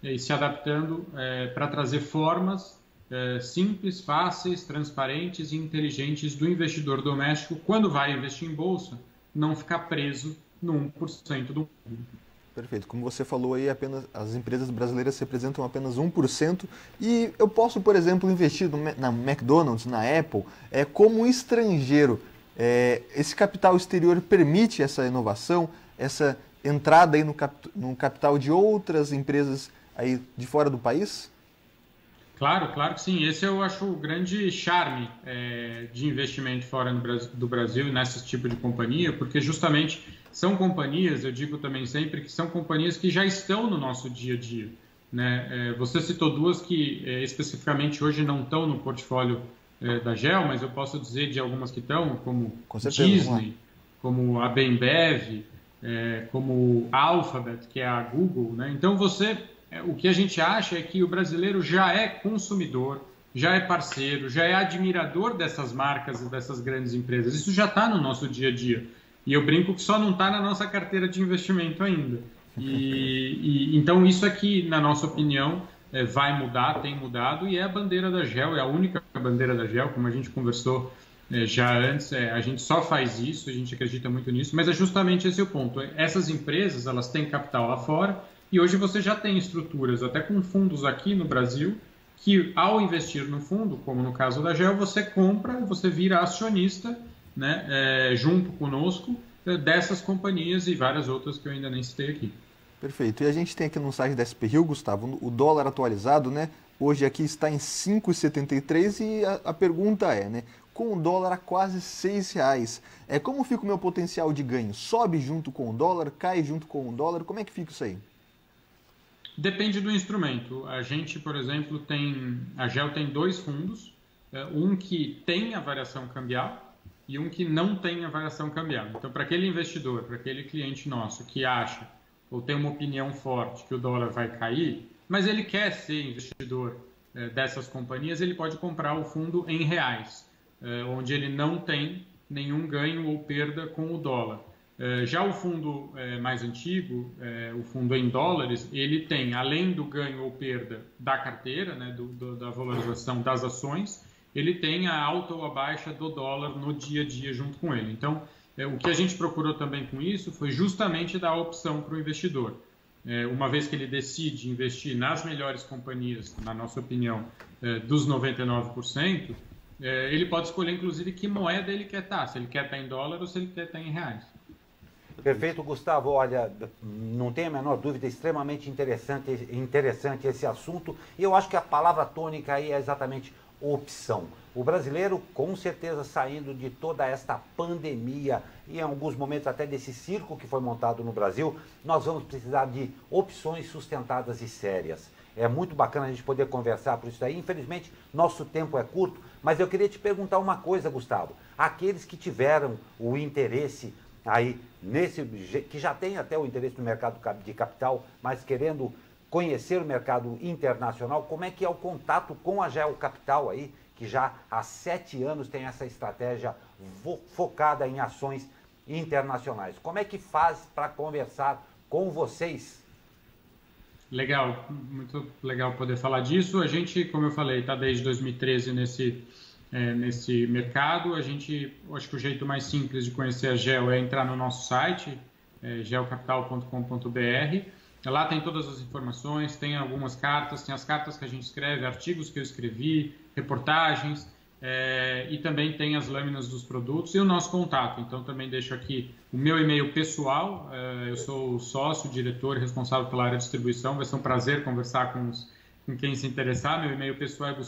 e se adaptando para trazer formas simples, fáceis, transparentes e inteligentes do investidor doméstico, quando vai investir em bolsa, não ficar preso no 1% do mundo. Perfeito. Como você falou aí, as empresas brasileiras representam apenas 1%. E eu posso, por exemplo, investir na McDonald's, na Apple, como estrangeiro. Esse capital exterior permite essa inovação, essa entrada aí no capital de outras empresas aí de fora do país? Claro, claro que sim. Esse eu acho o grande charme de investimento fora do Brasil nesse tipo de companhia, porque justamente são companhias, eu digo também sempre, que são companhias que já estão no nosso dia a dia, né? Você citou duas que especificamente hoje não estão no portfólio da GEL, mas eu posso dizer de algumas que estão, como Disney, como a Bembev, como a Alphabet, que é a Google, né? Então o que a gente acha é que o brasileiro já é consumidor, já é parceiro, já é admirador dessas marcas e dessas grandes empresas. Isso já está no nosso dia a dia. E eu brinco que só não está na nossa carteira de investimento ainda. Então isso aqui, na nossa opinião, vai mudar, tem mudado, e é a bandeira da GEL, é a única bandeira da GEL, como a gente conversou já antes, a gente só faz isso, a gente acredita muito nisso, mas é justamente esse o ponto. Essas empresas, elas têm capital lá fora, e hoje você já tem estruturas, até com fundos aqui no Brasil, que ao investir no fundo, como no caso da GEL, você compra, você vira acionista, né, junto conosco, dessas companhias e várias outras que eu ainda nem citei aqui. Perfeito. E a gente tem aqui no site da SP Rio, Gustavo, o dólar atualizado, né? Hoje aqui está em 5,73 e a pergunta né? Com o dólar a quase R$6, como fica o meu potencial de ganho? Sobe junto com o dólar, cai junto com o dólar? Como é que fica isso aí? Depende do instrumento. A gente, por exemplo, a GEL tem dois fundos, um que tem a variação cambial e um que não tem a variação cambial. Então, para aquele investidor, para aquele cliente nosso que acha ou tem uma opinião forte que o dólar vai cair, mas ele quer ser investidor dessas companhias, ele pode comprar o fundo em reais, onde ele não tem nenhum ganho ou perda com o dólar. Já o fundo mais antigo, o fundo em dólares, ele tem, além do ganho ou perda da carteira, né, da valorização das ações, ele tem a alta ou a baixa do dólar no dia a dia junto com ele. Então, o que a gente procurou também com isso foi justamente dar a opção para o investidor. Uma vez que ele decide investir nas melhores companhias, na nossa opinião, dos 99%, ele pode escolher, inclusive, que moeda ele quer estar, se ele quer estar em dólar ou se ele quer estar em reais. Perfeito, Gustavo. Olha, não tenho a menor dúvida, extremamente interessante esse assunto. E eu acho que a palavra tônica aí é exatamente opção. O brasileiro, com certeza, saindo de toda esta pandemia e em alguns momentos até desse circo que foi montado no Brasil, nós vamos precisar de opções sustentadas e sérias. É muito bacana a gente poder conversar por isso aí. Infelizmente, nosso tempo é curto, mas eu queria te perguntar uma coisa, Gustavo. Aqueles que tiveram o interesse aí, que já tem até o interesse no mercado de capital, mas querendo conhecer o mercado internacional, como é que é o contato com a GEL Capital aí, que já há 7 anos tem essa estratégia focada em ações internacionais? Como é que faz para conversar com vocês? Legal, muito legal poder falar disso. A gente, como eu falei, está desde 2013 nesse mercado. Acho que o jeito mais simples de conhecer a GEL é entrar no nosso site, gelcapital.com.br. Lá tem todas as informações, tem algumas cartas, tem as cartas que a gente escreve, artigos que eu escrevi, reportagens, e também tem as lâminas dos produtos e o nosso contato. Então também deixo aqui o meu e-mail pessoal, eu sou sócio, diretor responsável pela área de distribuição, vai ser um prazer conversar com quem se interessar. Meu e-mail pessoal é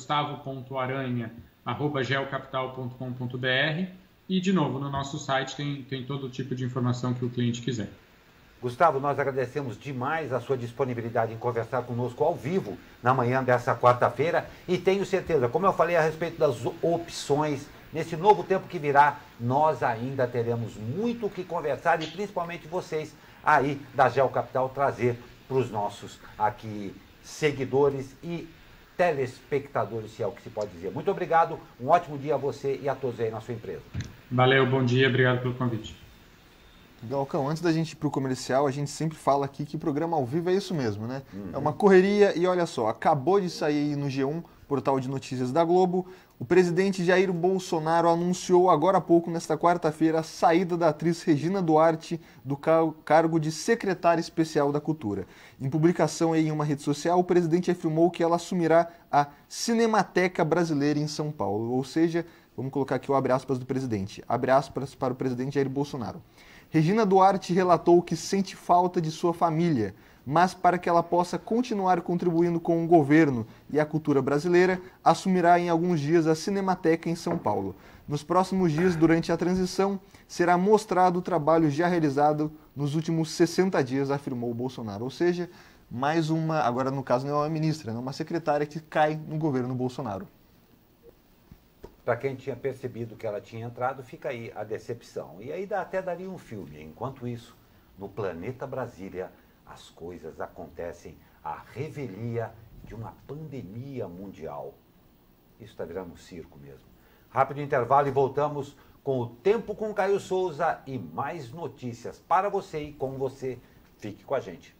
gustavo.aranha@gelcapital.com.br e, de novo, no nosso site tem todo tipo de informação que o cliente quiser. Gustavo, nós agradecemos demais a sua disponibilidade em conversar conosco ao vivo na manhã dessa quarta-feira e tenho certeza, como eu falei a respeito das opções, nesse novo tempo que virá, nós ainda teremos muito o que conversar e principalmente vocês aí da GEL Capital trazer para os nossos aqui seguidores e telespectadores, se é o que se pode dizer. Muito obrigado, um ótimo dia a você e a todos aí na sua empresa. Valeu, bom dia, obrigado pelo convite. Galcão, antes da gente ir para o comercial, a gente sempre fala aqui que programa ao vivo é isso mesmo, né? É uma correria e olha só, acabou de sair no G1, portal de notícias da Globo, o presidente Jair Bolsonaro anunciou agora há pouco, nesta quarta-feira, a saída da atriz Regina Duarte do cargo de secretária especial da Cultura. Em publicação em uma rede social, o presidente afirmou que ela assumirá a Cinemateca Brasileira em São Paulo, ou seja, vamos colocar aqui o abre aspas do presidente, abre aspas para o presidente Jair Bolsonaro. Regina Duarte relatou que sente falta de sua família, mas para que ela possa continuar contribuindo com o governo e a cultura brasileira, assumirá em alguns dias a Cinemateca em São Paulo. Nos próximos dias, durante a transição, será mostrado o trabalho já realizado nos últimos 60 dias, afirmou o Bolsonaro. Ou seja, mais uma, agora no caso não é uma ministra, é uma secretária que cai no governo Bolsonaro. Para quem tinha percebido que ela tinha entrado, fica aí a decepção. E aí até daria um filme. Enquanto isso, no planeta Brasília, as coisas acontecem à revelia de uma pandemia mundial. Isso está virando um circo mesmo. Rápido intervalo e voltamos com o Tempo com Caio Souza e mais notícias para você e com você. Fique com a gente.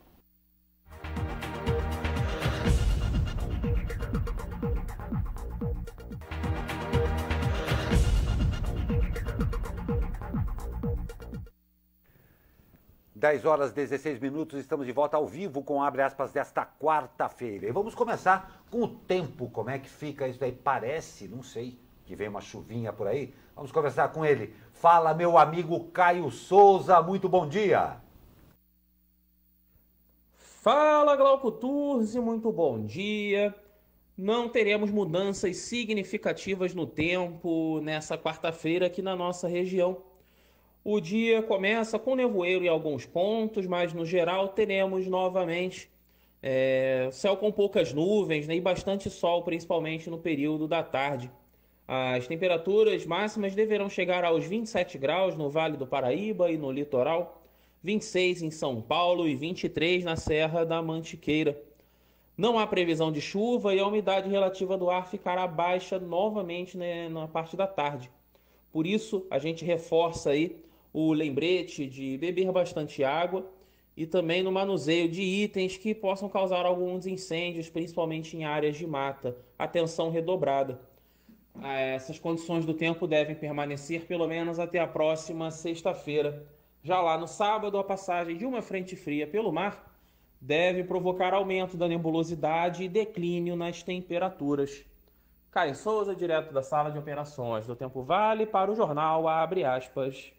Dez horas 16 minutos, estamos de volta ao vivo com abre aspas desta quarta-feira. E vamos começar com o tempo, como é que fica isso daí? Parece, não sei, que vem uma chuvinha por aí. Vamos conversar com ele. Fala, meu amigo Caio Souza, muito bom dia. Fala, Glauco Turzi, muito bom dia. Não teremos mudanças significativas no tempo nessa quarta-feira aqui na nossa região. O dia começa com nevoeiro em alguns pontos, mas no geral teremos novamente céu com poucas nuvens, né, e bastante sol, principalmente no período da tarde. As temperaturas máximas deverão chegar aos 27 graus no Vale do Paraíba e no litoral, 26 em São Paulo e 23 na Serra da Mantiqueira. Não há previsão de chuva e a umidade relativa do ar ficará baixa novamente, né, na parte da tarde. Por isso, a gente reforça aí o lembrete de beber bastante água e também no manuseio de itens que possam causar alguns incêndios, principalmente em áreas de mata. Atenção redobrada. Essas condições do tempo devem permanecer pelo menos até a próxima sexta-feira. Já lá no sábado, a passagem de uma frente fria pelo mar deve provocar aumento da nebulosidade e declínio nas temperaturas. Caio Souza, direto da sala de operações do Tempo Vale, para o jornal Abre Aspas.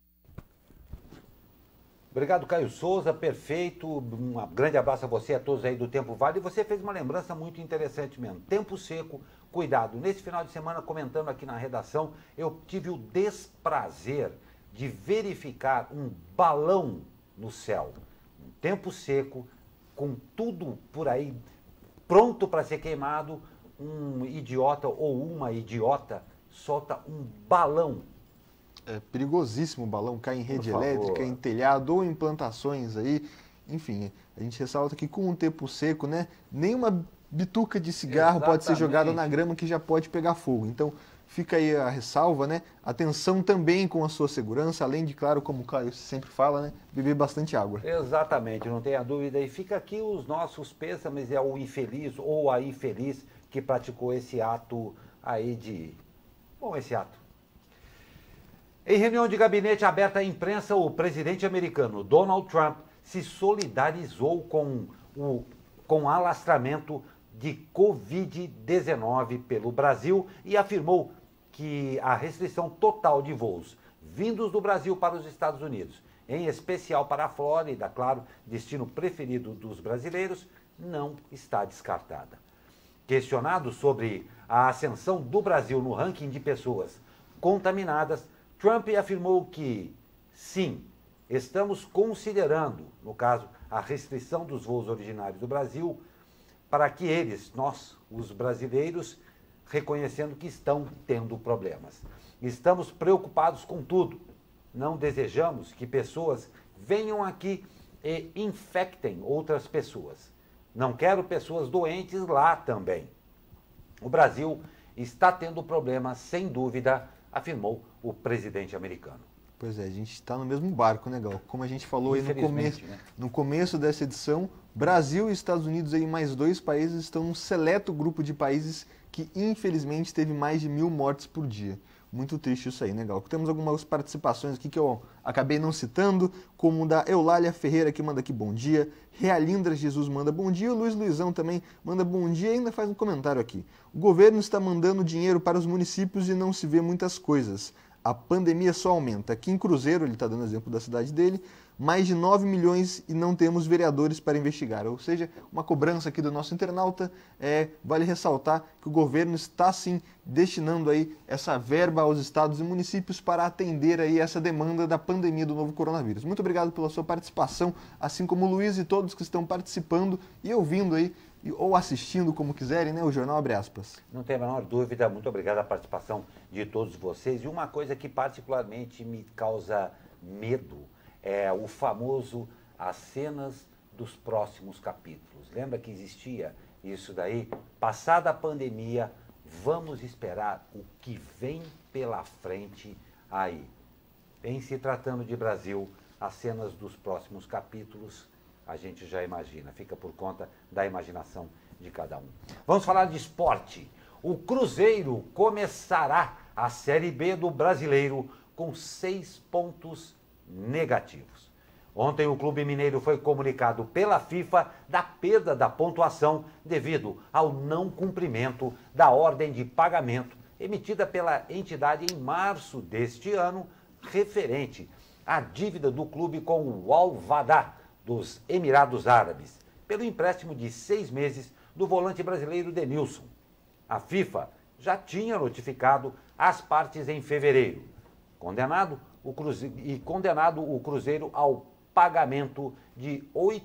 Obrigado, Caio Souza, perfeito. Um grande abraço a você, a todos aí do Tempo Vale. E você fez uma lembrança muito interessante mesmo. Tempo seco, cuidado. Nesse final de semana, comentando aqui na redação, eu tive o desprazer de verificar um balão no céu. Um tempo seco, com tudo por aí pronto para ser queimado. Um idiota ou uma idiota solta um balão. É perigosíssimo o balão, cai em rede elétrica, em telhado ou em plantações aí. Enfim, a gente ressalta que com um tempo seco, né, nenhuma bituca de cigarro pode ser jogada na grama que já pode pegar fogo. Então, fica aí a ressalva, né? Atenção também com a sua segurança, além de, claro, como o Caio sempre fala, né, beber bastante água. Exatamente, não tenha dúvida. E fica aqui os nossos pêsames ao infeliz ou a infeliz que praticou esse ato aí de... Bom, esse ato. Em reunião de gabinete aberta à imprensa, o presidente americano Donald Trump se solidarizou com o alastramento de Covid-19 pelo Brasil e afirmou que a restrição total de voos vindos do Brasil para os Estados Unidos, em especial para a Flórida, claro, destino preferido dos brasileiros, não está descartada. Questionado sobre a ascensão do Brasil no ranking de pessoas contaminadas, Trump afirmou que, sim, estamos considerando, no caso, a restrição dos voos originários do Brasil, para que eles, nós, os brasileiros, reconhecendo que estão tendo problemas. Estamos preocupados com tudo. Não desejamos que pessoas venham aqui e infectem outras pessoas. Não quero pessoas doentes lá também. O Brasil está tendo problemas, sem dúvida, afirmou o presidente americano. Pois é, a gente está no mesmo barco, né, Gal? Como a gente falou aí no começo dessa edição, Brasil e Estados Unidos e mais 2 países estão num seleto grupo de países que, infelizmente, teve mais de 1000 mortes por dia. Muito triste isso aí, né, Gal? Temos algumas participações aqui que eu acabei não citando, como da Eulália Ferreira, que manda aqui bom dia, Realindra Jesus manda bom dia, o Luiz Luizão também manda bom dia e ainda faz um comentário aqui. O governo está mandando dinheiro para os municípios e não se vê muitas coisas. A pandemia só aumenta. Aqui em Cruzeiro, ele está dando exemplo da cidade dele, mais de 9 milhões e não temos vereadores para investigar. Ou seja, uma cobrança aqui do nosso internauta. Vale ressaltar que o governo está sim destinando aí essa verba aos estados e municípios para atender aí essa demanda da pandemia do novo coronavírus. Muito obrigado pela sua participação, assim como o Luiz e todos que estão participando e ouvindo aí, ou assistindo, como quiserem, né, o Jornal Abre Aspas. Não tem a menor dúvida, muito obrigado a participação de todos vocês. E uma coisa que particularmente me causa medo é o famoso as cenas dos próximos capítulos. Lembra que existia isso daí? Passada a pandemia, vamos esperar o que vem pela frente aí. Em se tratando de Brasil, as cenas dos próximos capítulos a gente já imagina, fica por conta da imaginação de cada um. Vamos falar de esporte. O Cruzeiro começará a Série B do Brasileiro com 6 pontos negativos. Ontem o Clube Mineiro foi comunicado pela FIFA da perda da pontuação devido ao não cumprimento da ordem de pagamento emitida pela entidade em março deste ano, referente à dívida do clube com o Al-Wahda dos Emirados Árabes, pelo empréstimo de 6 meses do volante brasileiro Denilson. A FIFA já tinha notificado as partes em fevereiro, condenado o Cruzeiro ao pagamento de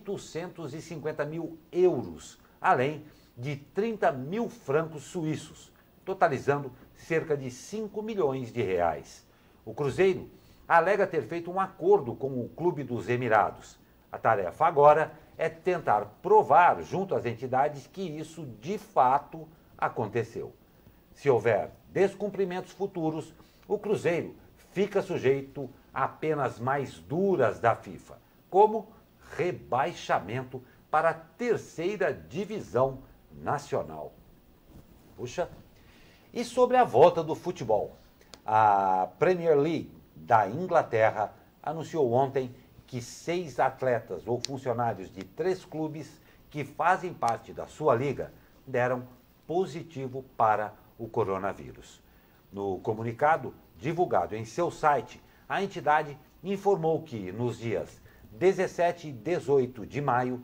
850 mil euros, além de 30 mil francos suíços, totalizando cerca de 5 milhões de reais. O Cruzeiro alega ter feito um acordo com o Clube dos Emirados. A tarefa agora é tentar provar junto às entidades que isso de fato aconteceu. Se houver descumprimentos futuros, o Cruzeiro fica sujeito a penas mais duras da FIFA, como rebaixamento para a 3ª divisão nacional. Puxa! E sobre a volta do futebol? A Premier League da Inglaterra anunciou ontem que 6 atletas ou funcionários de 3 clubes que fazem parte da sua liga deram positivo para o coronavírus. No comunicado divulgado em seu site, a entidade informou que nos dias 17 e 18 de maio,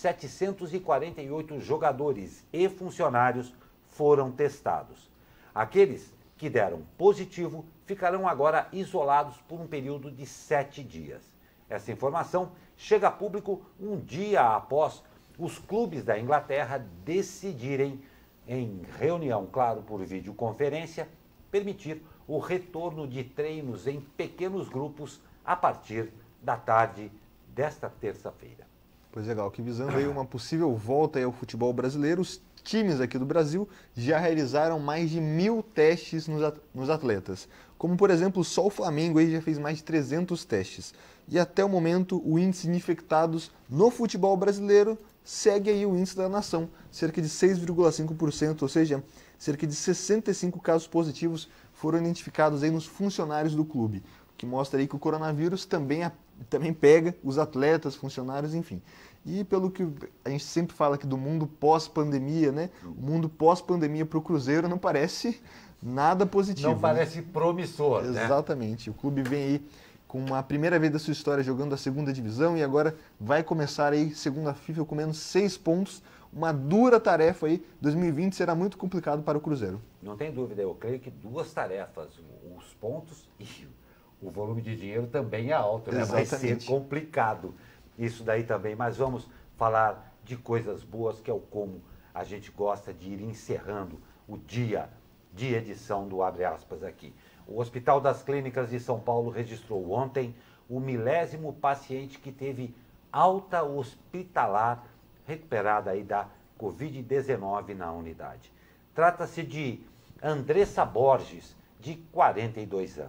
748 jogadores e funcionários foram testados. Aqueles que deram positivo ficarão agora isolados por um período de 7 dias. Essa informação chega a público um dia após os clubes da Inglaterra decidirem, em reunião, claro, por videoconferência, permitir o retorno de treinos em pequenos grupos a partir da tarde desta terça-feira. Pois é, Gal, que visando aí uma possível volta aí ao futebol brasileiro, os times aqui do Brasil já realizaram mais de 1000 testes nos atletas. Como, por exemplo, só o Flamengo aí já fez mais de 300 testes. E até o momento, o índice de infectados no futebol brasileiro segue aí o índice da nação, cerca de 6,5%, ou seja, cerca de 65 casos positivos foram identificados aí nos funcionários do clube, o que mostra aí que o coronavírus também pega os atletas, funcionários, enfim. E pelo que a gente sempre fala aqui do mundo pós-pandemia, né? O mundo pós-pandemia para o Cruzeiro não parece nada positivo. Não parece promissor, né? Exatamente. O clube vem aí com a primeira vez da sua história jogando a 2ª divisão e agora vai começar aí, segundo a FIFA, com menos 6 pontos. Uma dura tarefa aí. 2020 será muito complicado para o Cruzeiro. Não tem dúvida, eu creio que 2 tarefas, os pontos e o volume de dinheiro também é alto, né? Vai ser complicado isso daí também, mas vamos falar de coisas boas, que é o como a gente gosta de ir encerrando o dia de edição do Abre Aspas aqui. O Hospital das Clínicas de São Paulo registrou ontem o 1000º paciente que teve alta hospitalar recuperada aí da Covid-19 na unidade. Trata-se de Andressa Borges, de 42 anos.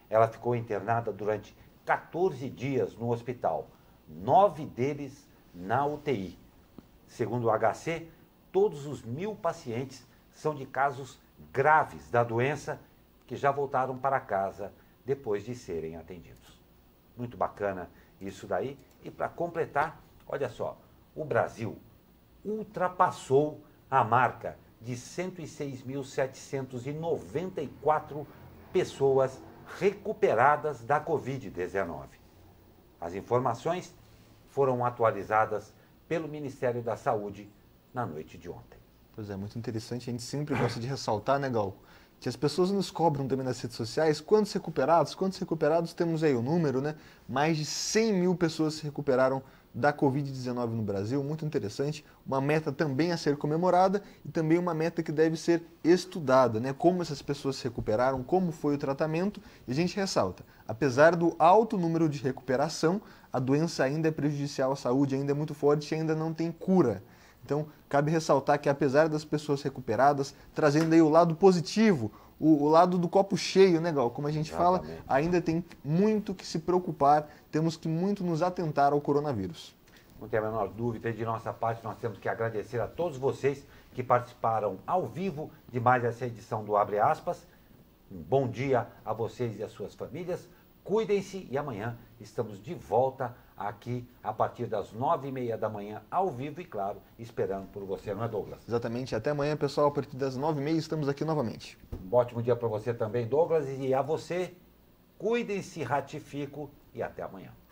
Ela ficou internada durante 14 dias no hospital, 9 deles na UTI. Segundo o HC, todos os 1.000 pacientes são de casos graves da doença que já voltaram para casa depois de serem atendidos. Muito bacana isso daí. E para completar, olha só, o Brasil ultrapassou a marca de 106.794 pessoas recuperadas da Covid-19. As informações foram atualizadas pelo Ministério da Saúde na noite de ontem. Pois é, muito interessante. A gente sempre gosta de ressaltar, né, Gal, que as pessoas nos cobram também nas redes sociais quantos recuperados, temos aí o número, né? Mais de 100 mil pessoas se recuperaram da Covid-19 no Brasil, muito interessante, uma meta também a ser comemorada e também uma meta que deve ser estudada, né? Como essas pessoas se recuperaram, como foi o tratamento, e a gente ressalta, apesar do alto número de recuperação, a doença ainda é prejudicial à saúde, ainda é muito forte e ainda não tem cura. Então, cabe ressaltar que apesar das pessoas recuperadas, trazendo aí o lado positivo, o lado do copo cheio, né, Gal? Como a gente fala, ainda tem muito que se preocupar, temos que muito nos atentar ao coronavírus. Não tem a menor dúvida, de nossa parte nós temos que agradecer a todos vocês que participaram ao vivo de mais essa edição do Abre Aspas. Um bom dia a vocês e as suas famílias. Cuidem-se e amanhã estamos de volta aqui a partir das 9h30 da manhã, ao vivo e, claro, esperando por você, não é, Douglas? Exatamente. Até amanhã, pessoal, a partir das 9h30 estamos aqui novamente. Um ótimo dia para você também, Douglas, e a você. Cuidem-se, ratifico e até amanhã.